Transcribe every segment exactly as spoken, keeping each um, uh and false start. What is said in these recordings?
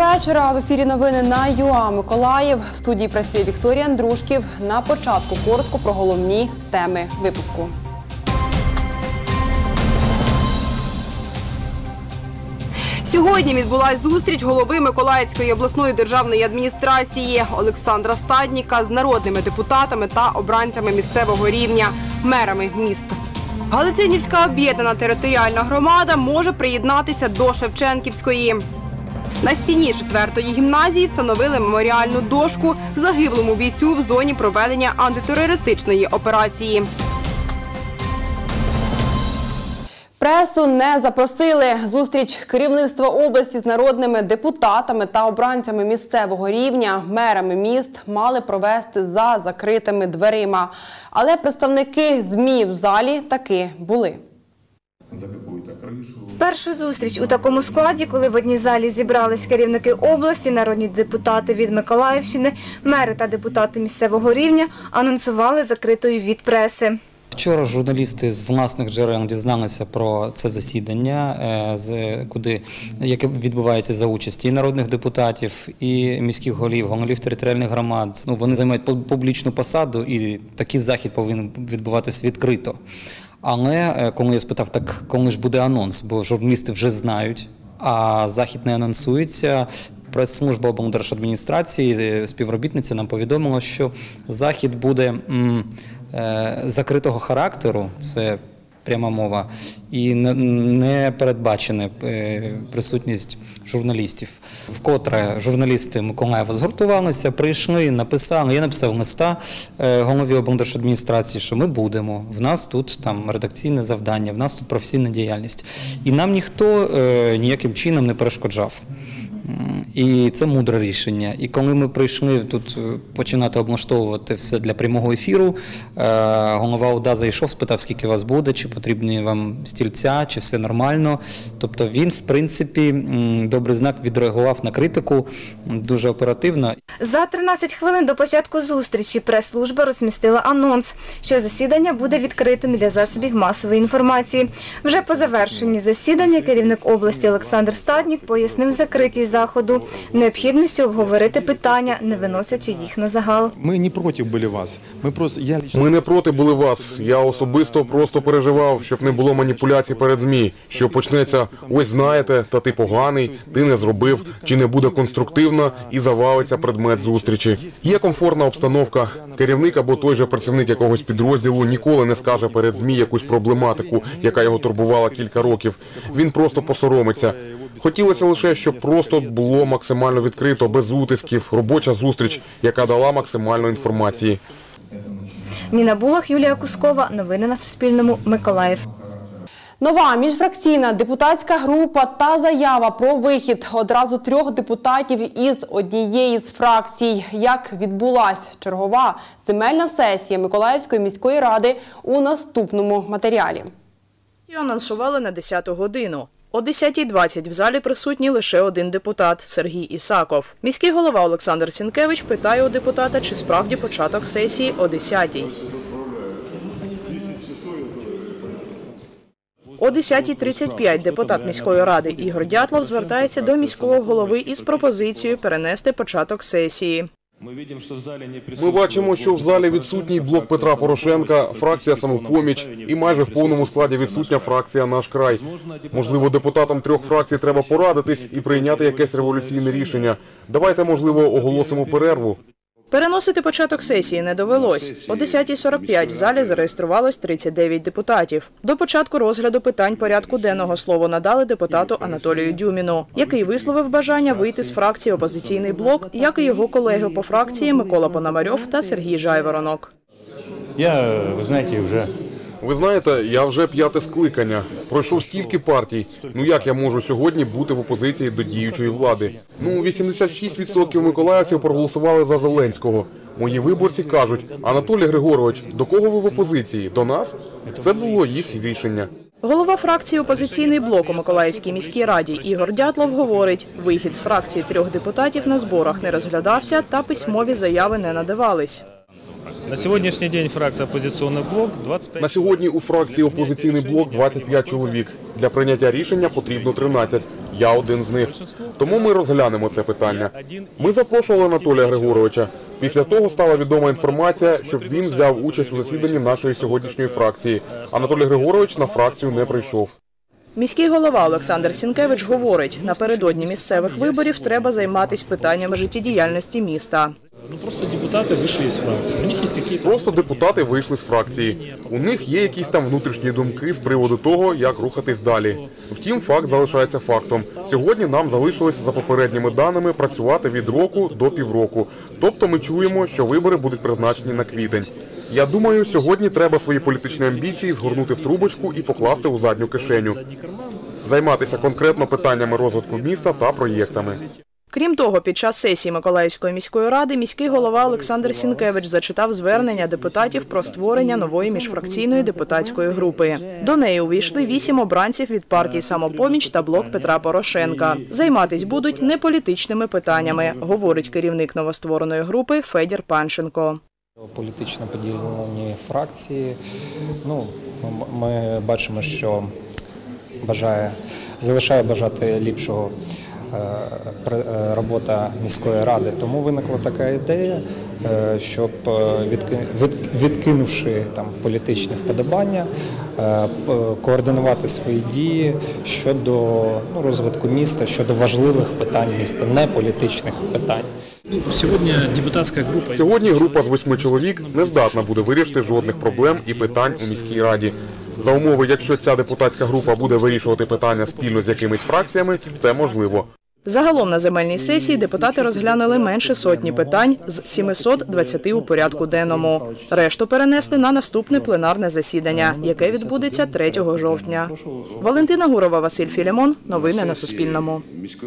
вечора. В ефірі новини на ЮА Миколаїв. В студії працює Вікторія Андрушків. На початку коротко про головні теми випуску. Сьогодні відбулась зустріч голови Миколаївської обласної державної адміністрації Олександра Стадніка з народними депутатами та обранцями місцевого рівня, мерами міст. Галицинівська об'єднана територіальна громада може приєднатися до Шевченківської. На стіні четвертої гімназії встановили меморіальну дошку загиблому бійцю в зоні проведення антитерористичної операції. Пресу не запросили. Зустріч керівництва області з народними депутатами та обранцями місцевого рівня, мерами міст мали провести за закритими дверима. Але представники ЗМІ в залі таки були. Першу зустріч у такому складі, коли в одній залі зібрались керівники області, народні депутати від Миколаївщини, мери та депутати місцевого рівня, анонсували закритою від преси. Вчора журналісти з власних джерел дізналися про це засідання, куди, яке відбувається за участі і народних депутатів, і міських голів, голів територіальних громад. Ну, вони займають публічну посаду, і такий захід повинен відбуватися відкрито. Але коли я спитав, так коли ж буде анонс, бо журналісти вже знають, а захід не анонсується, прес-служба облдержадміністрації, співробітниця нам повідомила, що захід буде м, е, закритого характеру, це пряма мова, і не передбачена присутність журналістів. Вкотре журналісти Миколаєва згуртувалися, прийшли, написали, я написав листа голові облдержадміністрації, що ми будемо, в нас тут там редакційне завдання, в нас тут професійна діяльність. І нам ніхто ніяким чином не перешкоджав. І це мудре рішення. І коли ми прийшли тут починати облаштовувати все для прямого ефіру, голова ОДА зайшов, спитав, скільки вас буде, чи потрібні вам стільця, чи все нормально. Тобто він, в принципі, добрий знак, відреагував на критику дуже оперативно. За тринадцять хвилин до початку зустрічі прес-служба розмістила анонс, що засідання буде відкритим для засобів масової інформації. Вже по завершенні засідання керівник області Олександр Стаднік пояснив закритість заходу, необхідністю обговорити питання, не виносячи їх на загал. Ми не проти були вас. Ми просто я Ми не проти були вас. Я особисто просто переживав, щоб не було маніпуляцій перед ЗМІ, що почнеться ось знаєте, та ти поганий, ти не зробив, чи не буде конструктивно і завалиться предмет зустрічі. Є комфортна обстановка. Керівник або той же працівник якогось підрозділу ніколи не скаже перед ЗМІ якусь проблематику, яка його турбувала кілька років. Він просто посоромиться. Хотілося лише, щоб просто було максимально відкрито, без утисків, робоча зустріч, яка дала максимально інформації. Ніна Булах, Юлія Кускова. Новини на Суспільному. Миколаїв. Нова міжфракційна депутатська група та заява про вихід одразу трьох депутатів із однієї з фракцій. Як відбулась чергова земельна сесія Миколаївської міської ради у наступному матеріалі. Анонсували на десяту годину. О десятій двадцять в залі присутній лише один депутат – Сергій Ісаков. Міський голова Олександр Сінкевич питає у депутата, чи справді початок сесії о десятій. О десятій тридцять п'ять депутат міської ради Ігор Дятлов звертається до міського голови із пропозицією перенести початок сесії. Ми бачимо, що в залі відсутній блок Петра Порошенка, фракція «Самопоміч» і майже в повному складі відсутня фракція «Наш край». Можливо, депутатам трьох фракцій треба порадитись і прийняти якесь революційне рішення. Давайте, можливо, оголосимо перерву. Переносити початок сесії не довелось. О десятій сорок п'ять в залі зареєструвалось тридцять дев'ять депутатів. До початку розгляду питань порядку денного слово надали депутату Анатолію Дюміну, який висловив бажання вийти з фракції «Опозиційний блок», як і його колеги по фракції Микола Пономарьов та Сергій Жайворонок. Я, ви знаєте, вже... Ви знаєте, я вже п'яте скликання. Пройшов стільки партій. Ну як я можу сьогодні бути в опозиції до діючої влади? Ну, вісімдесят шість відсотків миколаївців проголосували за Зеленського. Мої виборці кажуть: Анатолій Григорович, до кого ви в опозиції? До нас? Це було їх рішення. Голова фракції «Опозиційний блок» у Миколаївській міській раді Ігор Дятлов говорить, вихід з фракції трьох депутатів на зборах не розглядався та письмові заяви не надавались. На сьогоднішній день фракція «Опозиційний блок» двадцять п'ять. На сьогодні у фракції «Опозиційний блок» двадцять п'ять чоловік. Для прийняття рішення потрібно тринадцять. Я один з них. Тому ми розглянемо це питання. Ми запрошували Анатолія Григоровича. Після того стала відома інформація, щоб він взяв участь у засіданні нашої сьогоднішньої фракції. Анатолій Григорович на фракцію не прийшов. Міський голова Олександр Сінкевич говорить, напередодні місцевих виборів треба займатися питаннями життєдіяльності міста. Ну, просто депутаты вышли из фракции. У них есть какие-то... Просто депутати вийшли з фракції. У них є якісь там внутрішні думки з приводу того, як рухатись далі. Втім, факт залишається фактом. Сьогодні нам залишилось, за попередніми даними, працювати від року до півроку. Тобто ми чуємо, що вибори будуть призначені на квітень. Я думаю, сьогодні треба свої політичні амбіції згорнути в трубочку і покласти у задню кишеню. Займатися конкретно питаннями розвитку міста та проєктами. Крім того, під час сесії Миколаївської міської ради міський голова Олександр Сінкевич зачитав звернення депутатів про створення нової міжфракційної депутатської групи. До неї увійшли вісім обранців від партії «Самопоміч» та «Блок Петра Порошенка». Займатись будуть не політичними питаннями, говорить керівник новоствореної групи Федір Панченко. Політично поділені фракції. Ну, ми бачимо, що бажає, залишає бажати ліпшого робота міської ради. Тому виникла така ідея, щоб, відкинувши там політичні вподобання, координувати свої дії щодо ну, розвитку міста, щодо важливих питань міста, не політичних питань. Сьогодні депутатська група... Сьогодні група з восьми чоловік не здатна буде вирішити жодних проблем і питань у міській раді. За умови, якщо ця депутатська група буде вирішувати питання спільно з якимись фракціями, це можливо. Загалом на земельній сесії депутати розглянули менше сотні питань з сімисот двадцяти у порядку денному. Решту перенесли на наступне пленарне засідання, яке відбудеться третього жовтня. Валентина Гурова, Василь Філімон. Новини на Суспільному.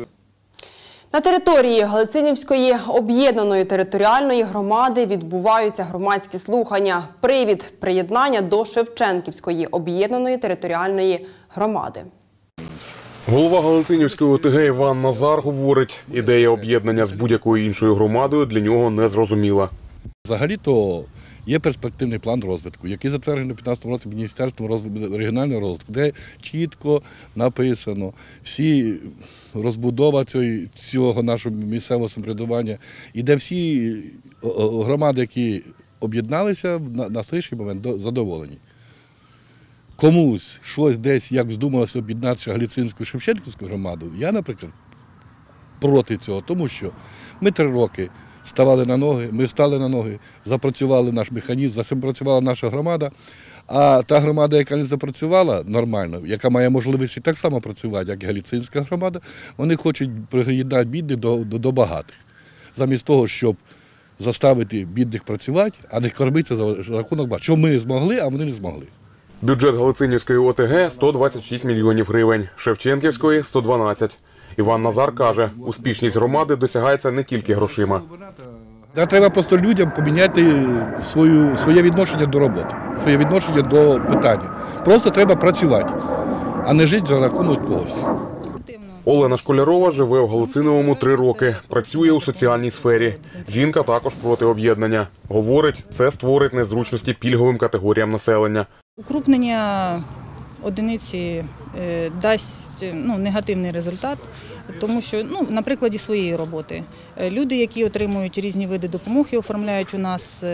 На території Галицинівської об'єднаної територіальної громади відбуваються громадські слухання. Привід – приєднання до Шевченківської об'єднаної територіальної громади. Голова Галицинівської О Те Ге Іван Назар говорить, ідея об'єднання з будь-якою іншою громадою для нього не зрозуміла. Взагалі-то є перспективний план розвитку, який затверджений у п'ятнадцятому році Міністерством розвитку, регіонального розвитку, де чітко написано всі розбудова цього нашого місцевого самоврядування, і де всі громади, які об'єдналися, на сьогоднішній момент задоволені. Комусь щось десь, як вздумалося об'єднати Галицинську Шевченківську громаду, я, наприклад, проти цього, тому що ми три роки ставали на ноги, ми стали на ноги, запрацювали наш механізм, запрацювала наша громада, а та громада, яка не запрацювала нормально, яка має можливість і так само працювати, як і Галицинська громада, вони хочуть приєднати бідних до, до, до багатих. Замість того, щоб заставити бідних працювати, а не кормитися за рахунок багатих. Що ми змогли, а вони не змогли. Бюджет Галицинівської О Те Ге – сто двадцять шість мільйонів гривень, Шевченківської – сто дванадцять. Іван Назар каже, успішність громади досягається не тільки грошима. Треба просто людям поміняти свою, своє відношення до роботи, своє відношення до питання. Просто треба працювати, а не жити за рахунок когось. Олена Школярова живе в Галициновому три роки, працює у соціальній сфері. Жінка також проти об'єднання. Говорить, це створить незручності пільговим категоріям населення. Укрупнення одиниці дасть ну, негативний результат, тому що, ну, на прикладі своєї роботи, люди, які отримують різні види допомоги, оформляють у нас,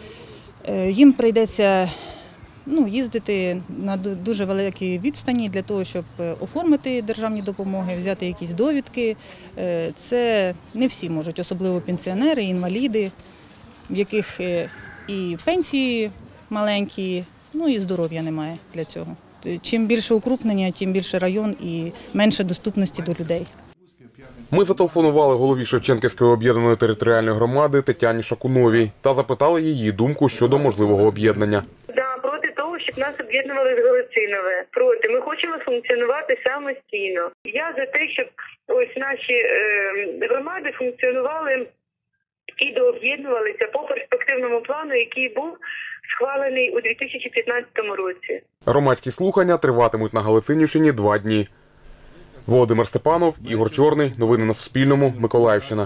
їм прийдеться ну, їздити на дуже великій відстані для того, щоб оформити державні допомоги, взяти якісь довідки. Це не всі можуть, особливо пенсіонери, інваліди, в яких і пенсії маленькі, ну і здоров'я немає для цього. Чим більше укрупнення, тим більше район і менше доступності до людей. Ми зателефонували голові Шевченківської об'єднаної територіальної громади Тетяні Шакуновій та запитали її думку щодо можливого об'єднання. Да, проти того, щоб нас об'єднували з Галицинове. Проти. Ми хочемо функціонувати самостійно. Я за те, щоб ось наші е, громади функціонували і дооб'єднувалися по перспективному плану, який був схвалений у дві тисячі п'ятнадцятому році. Громадські слухання триватимуть на Галицинівщині два дні. Володимир Степанов, Ігор Чорний. Новини на Суспільному. Миколаївщина.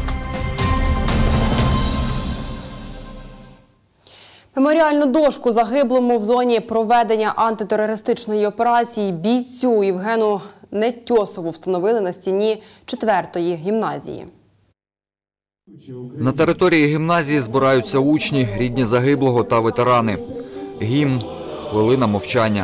Меморіальну дошку загиблому в зоні проведення антитерористичної операції бійцю Євгену Нетьосову встановили на стіні четвертої гімназії. На території гімназії збираються учні, рідні загиблого та ветерани. Гімн, хвилина мовчання.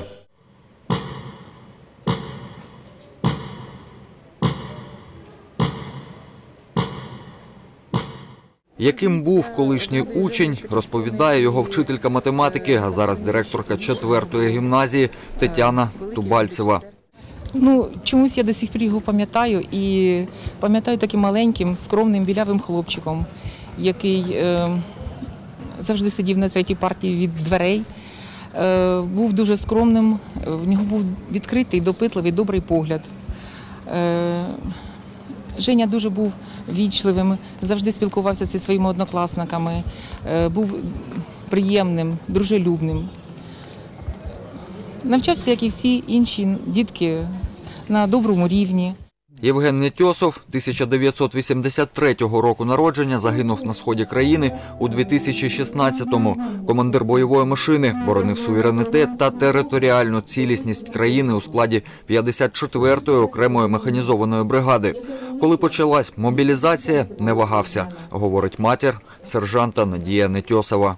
Яким був колишній учень, розповідає його вчителька математики, а зараз директорка четвертої гімназії Тетяна Тубальцева. Ну, чомусь я до сих пір його пам'ятаю і пам'ятаю таким маленьким, скромним, білявим хлопчиком, який е, завжди сидів на третій партії від дверей, е, був дуже скромним, в нього був відкритий, допитливий, добрий погляд. Е, Женя дуже був вічливим, завжди спілкувався зі своїми однокласниками, е, був приємним, дружелюбним. Навчався, як і всі інші дітки, на доброму рівні. Євген Нетьосов, тисяча дев'ятсот вісімдесят третього року народження, загинув на сході країни у дві тисячі шістнадцятому. Командир бойової машини, боронив суверенітет та територіальну цілісність країни у складі п'ятдесят четвертої окремої механізованої бригади. Коли почалась мобілізація, не вагався, говорить матір сержанта Надія Нетьосова.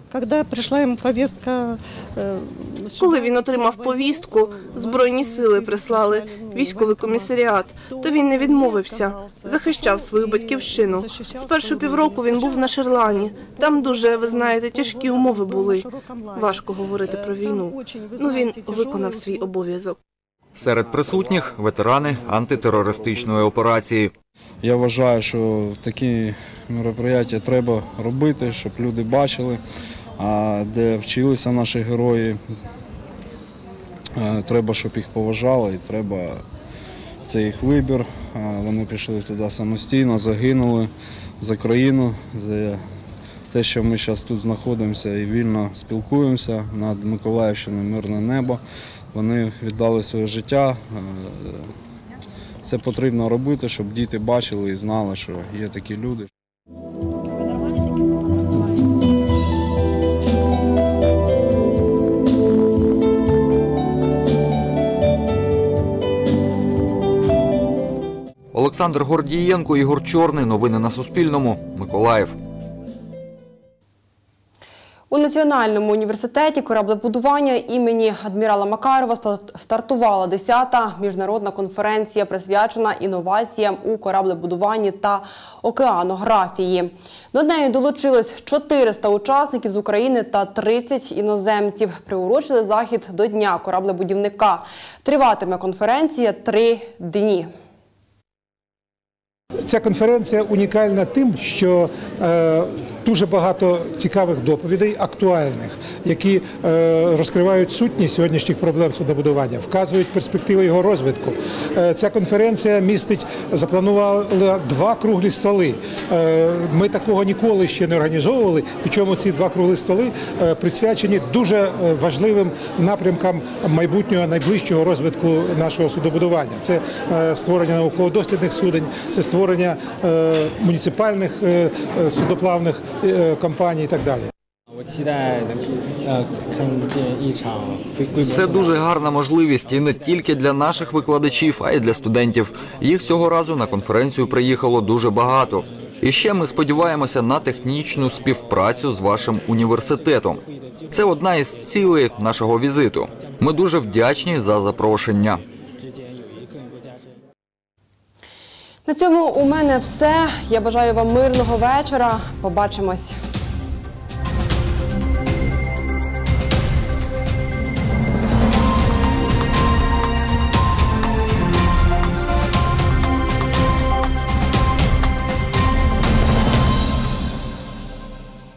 Коли він отримав повістку, Збройні сили прислали, військовий комісаріат, то він не відмовився, захищав свою батьківщину. Спершу півроку він був на Шерлані. Там дуже, ви знаєте, тяжкі умови були. Важко говорити про війну. Ну, він виконав свій обов'язок. Серед присутніх – ветерани антитерористичної операції. Я вважаю, що такі мероприятия треба робити, щоб люди бачили, де вчилися наші герої. Треба, щоб їх поважали, і треба, це їх вибір. Вони пішли туди самостійно, загинули за країну, за те, що ми зараз тут знаходимося і вільно спілкуємося над Миколаївщиною, мирне небо. Вони віддали своє життя. Це потрібно робити, щоб діти бачили і знали, що є такі люди. Олександр Гордієнко, Ігор Чорний. Новини на Суспільному. Миколаїв. У Національному університеті кораблебудування імені адмірала Макарова стартувала десята міжнародна конференція, присвячена інноваціям у кораблебудуванні та океанографії. До неї долучилось чотириста учасників з України та тридцять іноземців. Приурочили захід до Дня кораблебудівника. Триватиме конференція три дні. Ця конференція унікальна тим, що е, дуже багато цікавих доповідей, актуальних, які е, розкривають сутність сьогоднішніх проблем суднобудування, вказують перспективи його розвитку. Е, ця конференція містить, запланувала два круглі столи. Е, ми такого ніколи ще не організовували, причому ці два круглі столи е, присвячені дуже важливим напрямкам майбутнього, найближчого розвитку нашого суднобудування. Це е, створення науково-дослідних суден, це створення е, муніципальних е, судоплавних е, компаній і так далі. Це дуже гарна можливість і не тільки для наших викладачів, а й для студентів. Їх цього разу на конференцію приїхало дуже багато. І ще ми сподіваємося на технічну співпрацю з вашим університетом. Це одна із цілей нашого візиту. Ми дуже вдячні за запрошення. На цьому у мене все. Я бажаю вам мирного вечора. Побачимось.